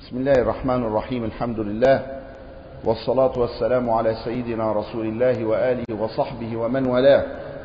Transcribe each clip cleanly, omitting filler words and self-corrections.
بسم الله الرحمن الرحيم. الحمد لله والصلاة والسلام على سيدنا رسول الله وآله وصحبه ومن والاه.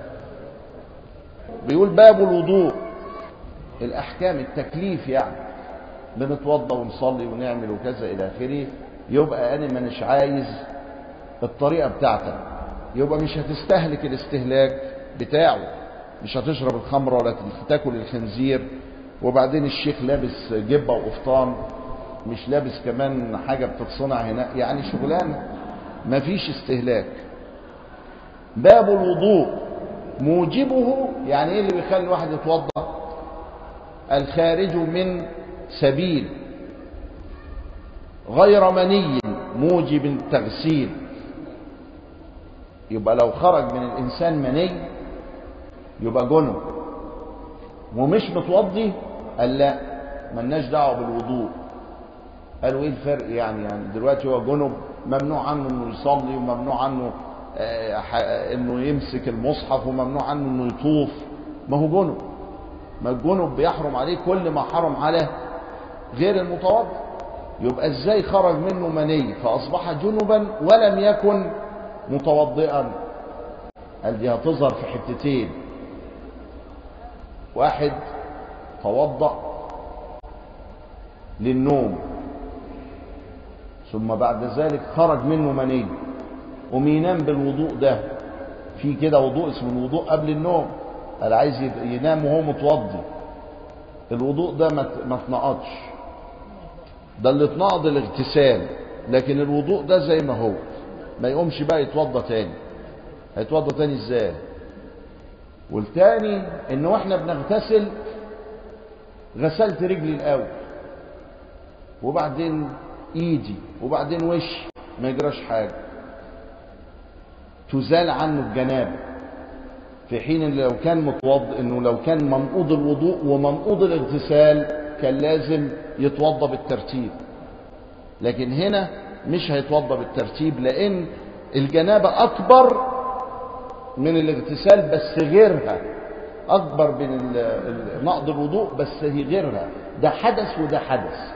بيقول باب الوضوء، الأحكام، التكليف، يعني بنتوضى ونصلي ونعمل وكذا إلى آخره. يبقى أنا مش عايز الطريقة بتاعتك، يبقى مش هتستهلك الاستهلاك بتاعه، مش هتشرب الخمر ولا تاكل الخنزير. وبعدين الشيخ لابس جبة وقفطان، مش لابس كمان حاجة بتتصنع هنا، يعني شغلانة مفيش استهلاك. باب الوضوء موجبه، يعني ايه اللي بيخلي الواحد يتوضا؟ الخارج من سبيل غير مني موجب التغسيل. يبقى لو خرج من الانسان مني يبقى جنب، ومش متوضي قال لا ملناش دعوه بالوضوء. قالوا ايه الفرق؟ يعني دلوقتي هو جنب ممنوع عنه انه يصلي، وممنوع عنه انه يمسك المصحف، وممنوع عنه انه يطوف. ما هو جنب، ما الجنب بيحرم عليه كل ما حرم على غير المتوضئ. يبقى ازاي خرج منه مني فاصبح جنبا ولم يكن متوضئا؟ قال دي هتظهر في حتتين. واحد توضأ للنوم ثم بعد ذلك خرج منه مني، ومينام بالوضوء ده. في كده وضوء اسمه الوضوء قبل النوم، قال عايز ينام وهو متوضي. الوضوء ده ما اتنقضش، ده اللي اتنقض الاغتسال، لكن الوضوء ده زي ما هو، ما يقومش بقى يتوضى تاني. هيتوضى تاني ازاي؟ والتاني ان واحنا بنغتسل غسلت رجلي الاول وبعدين ايدي وبعدين وشي، ما يجراش حاجه، تزال عنه الجنابه. في حين ان لو كان متوضئ، انه لو كان منقوض الوضوء ومنقوض الاغتسال كان لازم يتوضى بالترتيب، لكن هنا مش هيتوضى بالترتيب، لان الجنابه اكبر من الاغتسال بس غيرها، اكبر من نقض الوضوء بس هي غيرها. ده حدث وده حدث.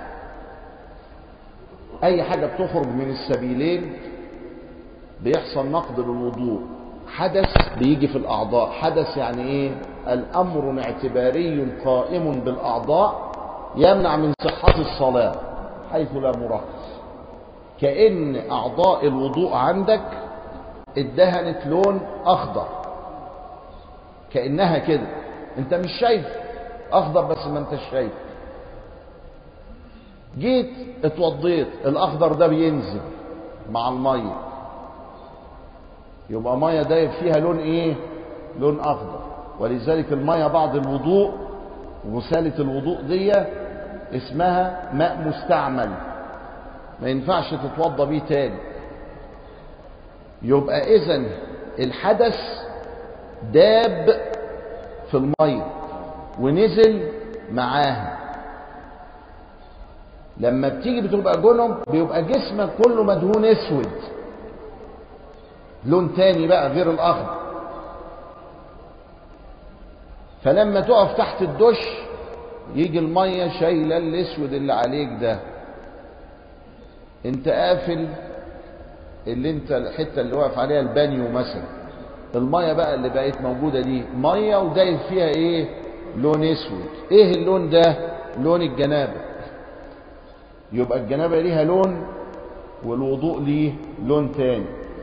اي حاجه بتخرج من السبيلين بيحصل نقض للوضوء. حدث بيجي في الاعضاء. حدث يعني ايه؟ الامر اعتباري قائم بالاعضاء يمنع من صحه الصلاه حيث لا مرخص. كأن اعضاء الوضوء عندك ادهنت لون اخضر، كأنها كده، انت مش شايف اخضر بس ما انت شايف. جيت اتوضيت، الاخضر ده بينزل مع الميه، يبقى ميه دايب فيها لون ايه؟ لون اخضر. ولذلك الميه بعد الوضوء، غسالة الوضوء دي اسمها ماء مستعمل، ما ينفعش تتوضى بيه تاني. يبقى اذن الحدث داب في الميه ونزل معاها. لما بتيجي بتبقى جنب بيبقى جسمك كله مدهون اسود، لون تاني بقى غير الاخضر. فلما تقف تحت الدش يجي الميه شايله الاسود اللي عليك ده، انت قافل اللي انت الحته اللي واقف عليها البانيو مثلا، الميه بقى اللي بقت موجوده دي ميه ودايب فيها ايه؟ لون اسود. ايه اللون ده؟ لون الجنابه. يبقى الجنابه ليها لون والوضوء ليه لون تاني.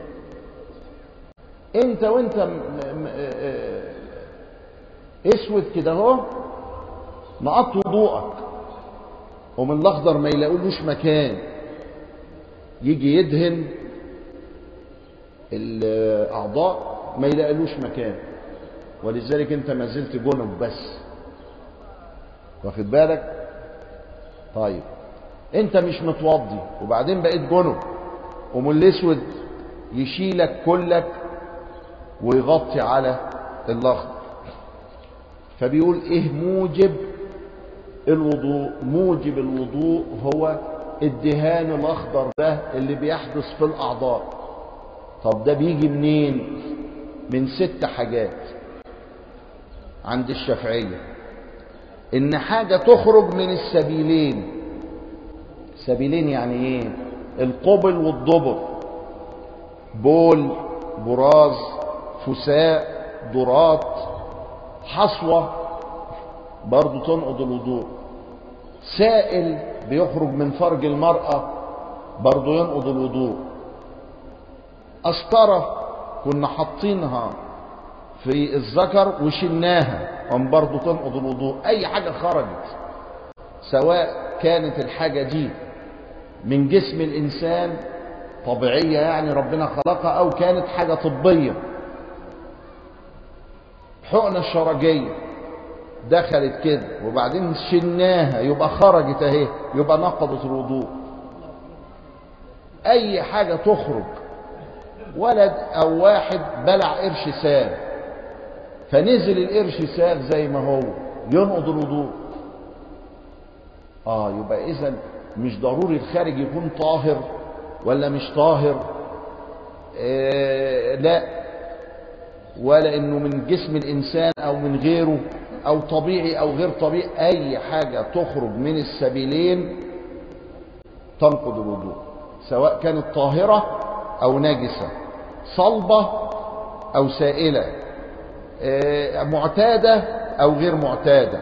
انت وانت اسود كده اهو نقضت وضوءك، ومن الاخضر ما يلاقولوش مكان، يجي يدهن الاعضاء ما يلاقلوش مكان، ولذلك انت ما زلت جنب بس. واخد بالك؟ طيب انت مش متوضي وبعدين بقيت جنب، ومن الاسود يشيلك كلك ويغطي على الاخضر. فبيقول ايه موجب الوضوء؟ موجب الوضوء هو الدهان الاخضر ده اللي بيحدث في الاعضاء. طب ده بيجي منين؟ من 6 حاجات عند الشافعية. ان حاجة تخرج من السبيلين. سبيلين يعني ايه؟ القبل والدبر، بول، براز، فساء، درات، حصوة برضو تنقض الوضوء، سائل بيخرج من فرج المرأة برضو ينقض الوضوء، قسطرة كنا حاطينها في الذكر وشلناها برضو تنقض الوضوء. اي حاجة خرجت سواء كانت الحاجة دي من جسم الانسان طبيعية يعني ربنا خلقها، او كانت حاجة طبية، حقنة الشرجية دخلت كده وبعدين شلناها يبقى خرجت اهي، يبقى نقضت الوضوء. اي حاجة تخرج، ولد او واحد بلع قرش ساغ فنزل القرش ساغ زي ما هو، ينقض الوضوء. يبقى اذا مش ضروري الخارج يكون طاهر ولا مش طاهر، لا، ولا انه من جسم الانسان او من غيره او طبيعي او غير طبيعي. اي حاجة تخرج من السبيلين تنقض الوضوء، سواء كانت طاهرة او نجسة، صلبة او سائلة، معتادة او غير معتادة،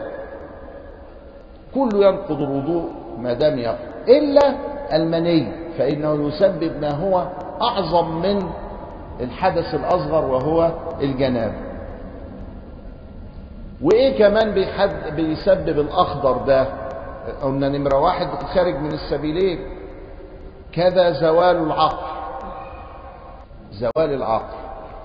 كله ينقض الوضوء ما دام يخرج، الا المني فانه يسبب ما هو اعظم من الحدث الاصغر وهو الجنابة. وايه كمان بيسبب الاخضر ده؟ قلنا نمرة واحد خارج من السبيلين، كذا زوال العقل. زوال العقل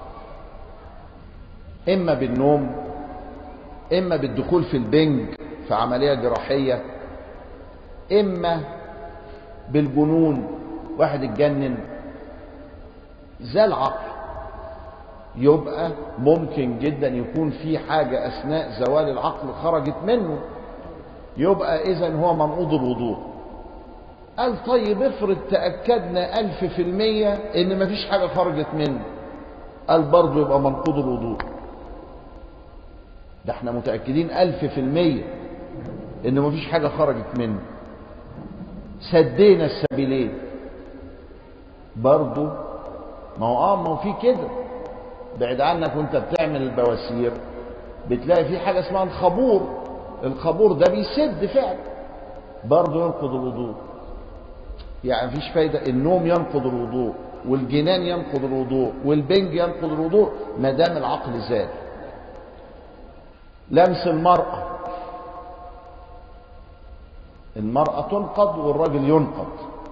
اما بالنوم، اما بالدخول في البنج في عملية جراحية، اما بالجنون، واحد اتجنن زال عقل. يبقى ممكن جدا يكون في حاجة اثناء زوال العقل خرجت منه، يبقى اذا هو منقوض الوضوء. قال طيب افرض تأكدنا 1000% ان مفيش حاجة خرجت منه، قال برضه يبقى منقوض الوضوء. ده احنا متأكدين 1000% ان مفيش حاجة خرجت منه، سدينا السبيلين برضه. ما هو في كده، بعد عنك وانت بتعمل البواسير بتلاقي في حاجة اسمها الخابور، الخابور ده بيسد فعلا، برضه ينقض الوضوء. يعني مفيش فايدة، النوم ينقض الوضوء، والجنان ينقض الوضوء، والبنج ينقض الوضوء ما دام العقل زال. لمس المرأة تنقض والراجل ينقض،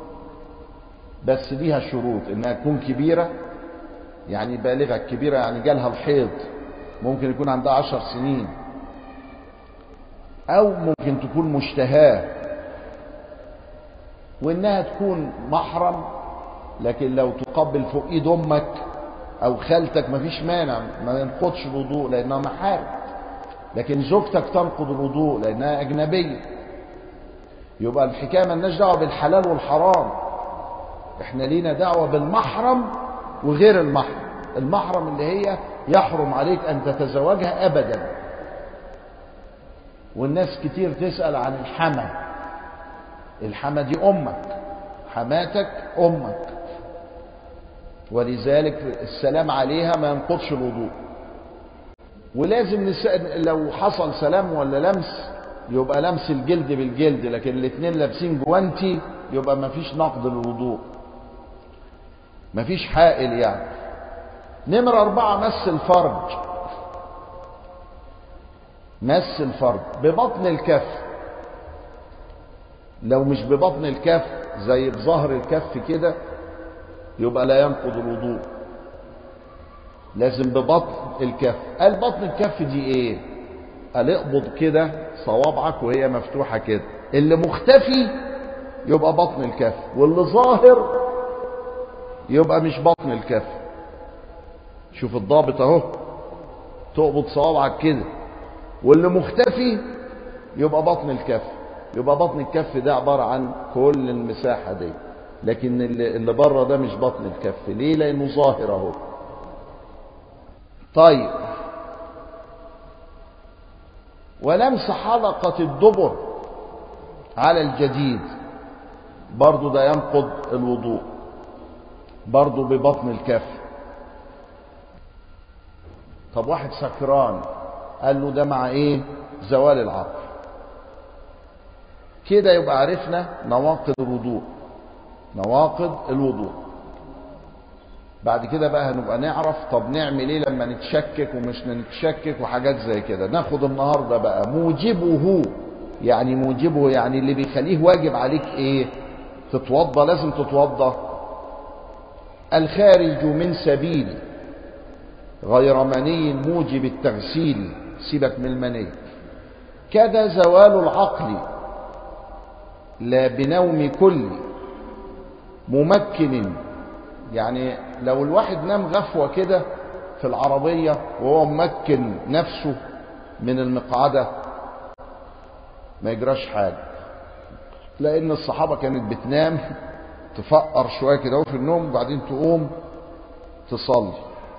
بس ليها شروط، انها تكون كبيرة يعني بالغة. كبيرة يعني جالها الحيض، ممكن يكون عندها 10 سنين، او ممكن تكون مشتهاة، وانها تكون محرم. لكن لو تقبل فوق ايد امك او خالتك مفيش مانع، ما ينقضش الوضوء لانها محارم. لكن زوجتك تنقض الوضوء لانها اجنبية. يبقى الحكاية مالناش دعوة بالحلال والحرام، احنا لينا دعوة بالمحرم وغير المحرم. المحرم اللي هي يحرم عليك ان تتزوجها ابدا. والناس كتير تسأل عن الحمى. الحمى دي امك، حماتك امك، ولذلك السلام عليها ما ينقضش الوضوء. ولازم لو حصل سلام ولا لمس يبقى لمس الجلد بالجلد، لكن الاثنين لابسين جوانتي يبقى ما فيش نقض للوضوء، ما فيش حائل يعني. نمرة 4 مس الفرج. مس الفرج ببطن الكف، لو مش ببطن الكف زي بظهر الكف كده يبقى لا ينقض الوضوء، لازم ببطن الكف. قال بطن الكف دي ايه؟ قال اقبض كده صوابعك وهي مفتوحة كده، اللي مختفي يبقى بطن الكف، واللي ظاهر يبقى مش بطن الكف. شوف الضابط اهو، تقبض صوابعك كده واللي مختفي يبقى بطن الكف. يبقى بطن الكف ده عبارة عن كل المساحة دي، لكن اللي بره ده مش بطن الكف. ليه؟ لانه ظاهر اهو. طيب، ولمس حلقة الدبر على الجديد. برضو ده ينقض الوضوء، برضو ببطن الكف. طب واحد سكران قال له ده مع ايه؟ زوال العقل. كده يبقى عرفنا نواقض الوضوء، نواقض الوضوء. بعد كده بقى هنبقى نعرف طب نعمل ايه لما نتشكك ومش نتشكك وحاجات زي كده. ناخد النهارده بقى موجبه، يعني موجبه يعني اللي بيخليه واجب عليك ايه؟ تتوضا، لازم تتوضا. الخارج من سبيل غير مني موجب التغسيل، سيبك من المني. كذا زوال العقل لا بنوم كل ممكن، يعني لو الواحد نام غفوة كده في العربية وهو ممكن نفسه من المقعدة ما يجراش حاجة، لأن الصحابة كانت بتنام تفقر شوية كده في النوم وبعدين تقوم تصلي.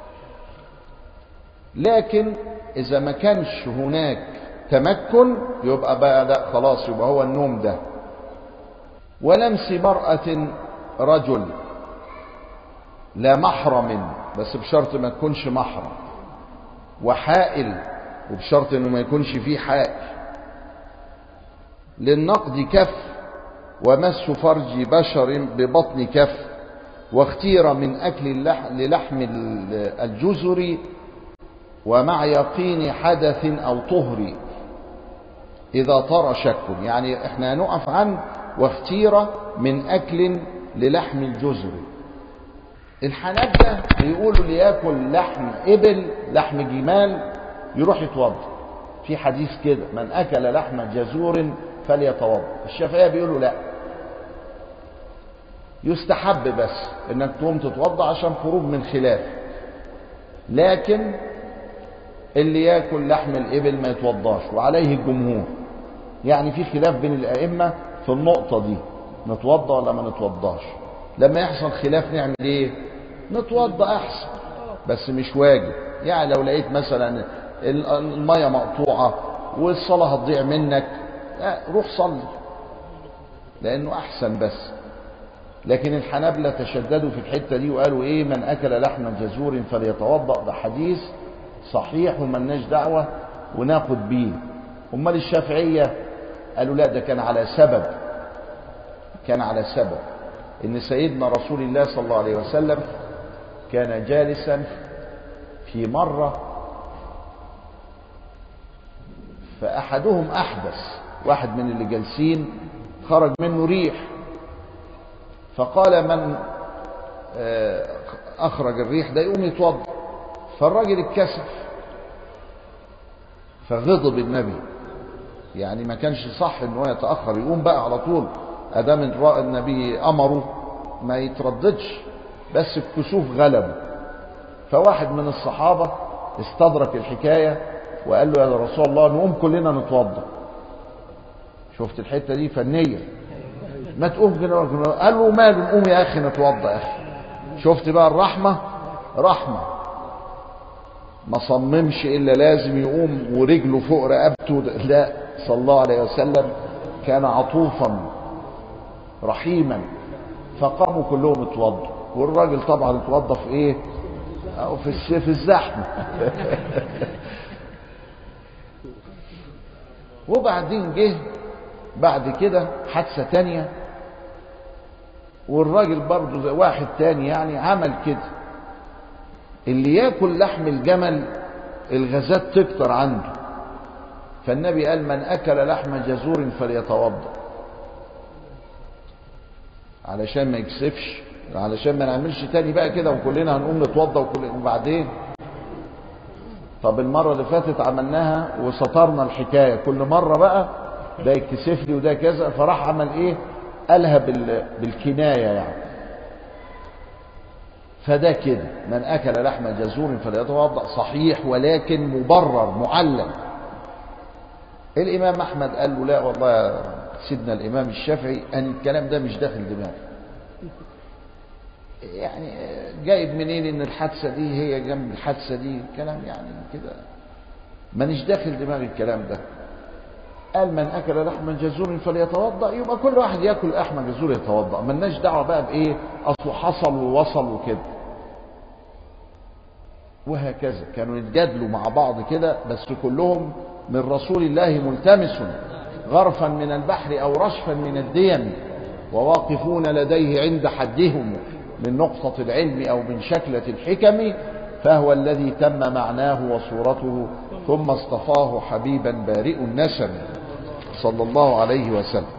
لكن إذا ما كانش هناك تمكن يبقى بقى لا خلاص، يبقى هو النوم ده. ولمس مرأة رجل لا محرم، بس بشرط ما تكونش محرم، وحائل، وبشرط انه ما يكونش فيه حائل. للنقد كف، ومس فرج بشر ببطن كف، واختير من اكل للحم الجزر ومع يقين حدث او طهر اذا طر شك. يعني احنا هنقف عن واختير من اكل للحم الجزر. الحنابلة بيقولوا اللي ياكل لحم ابل، لحم جمال، يروح يتوضا. في حديث كده من اكل لحم جزور فليتوضا. الشافعية بيقولوا لا، يستحب بس انك تقوم تتوضا عشان خروج من خلاف. لكن اللي ياكل لحم الابل ما يتوضاش، وعليه الجمهور. يعني في خلاف بين الائمه في النقطه دي، نتوضا ولا ما نتوضاش. لما يحصل خلاف نعمل ايه؟ نتوضا احسن، بس مش واجب. يعني لو لقيت مثلا الميه مقطوعه والصلاه هتضيع منك، روح صلي لانه احسن بس. لكن الحنابلة تشددوا في الحته دي وقالوا ايه؟ من اكل لحم جزور فليتوضا. ده حديث صحيح وملناش دعوه وناخد بيه. امال الشافعيه قالوا لا، ده كان على سبب، كان على سبب ان سيدنا رسول الله صلى الله عليه وسلم كان جالسا في مره، فاحدهم احدث، واحد من اللي جالسين خرج منه ريح، فقال من اخرج الريح ده يقوم يتوضا. فالراجل اتكسف فغضب النبي، يعني ما كانش صح ان هو يتاخر، يقوم بقى على طول ادام النبي امره ما يترددش، بس الكسوف غلبه. فواحد من الصحابه استدرك الحكايه وقال له يا رسول الله نقوم كلنا نتوضا. شفت الحته دي فنيه، ما تقوم كده. قال له ماله، نقوم يا اخي نتوضا يا اخي. شفت بقى الرحمه، رحمه. ما صممش الا لازم يقوم ورجله فوق رقبته، لا، صلى الله عليه وسلم كان عطوفا رحيما. فقاموا كلهم اتوضوا، والراجل طبعا اتوضى في ايه؟ او في الزحمه. وبعدين جه بعد كده حادثه تانية، والراجل برضه زي واحد تاني يعني عمل كده. اللي ياكل لحم الجمل الغازات تكتر عنده، فالنبي قال من اكل لحم جزور فليتوضا، علشان ما يكسفش، علشان ما نعملش تاني بقى كده وكلنا هنقوم نتوضا وبعدين. طب المره اللي فاتت عملناها وسترنا الحكايه، كل مره بقى ده يتكسف لي وده كذا، فراح عمل ايه؟ قالها بالكنايه يعني. فده كده من اكل لحم جزور فليتوضا صحيح، ولكن مبرر معلل. الامام احمد قال له لا والله يا سيدنا الامام الشافعي ان الكلام ده مش داخل دماغي. يعني جايب منين ان الحادثه دي هي جنب الحادثه دي؟ كلام يعني كده مانيش داخل دماغي الكلام ده. قال من اكل لحم جزور فليتوضا، يبقى كل واحد ياكل لحم جزور يتوضا، ملناش دعوه بقى بايه اصله حصل ووصل وكده. وهكذا كانوا يتجادلوا مع بعض كده، بس كلهم من رسول الله ملتمس غرفا من البحر او رشفا من الديم، وواقفون لديه عند حدهم من نقطة العلم او من شكلة الحكم، فهو الذي تم معناه وصورته، ثم اصطفاه حبيبا بارئ النسم صلى الله عليه وسلم.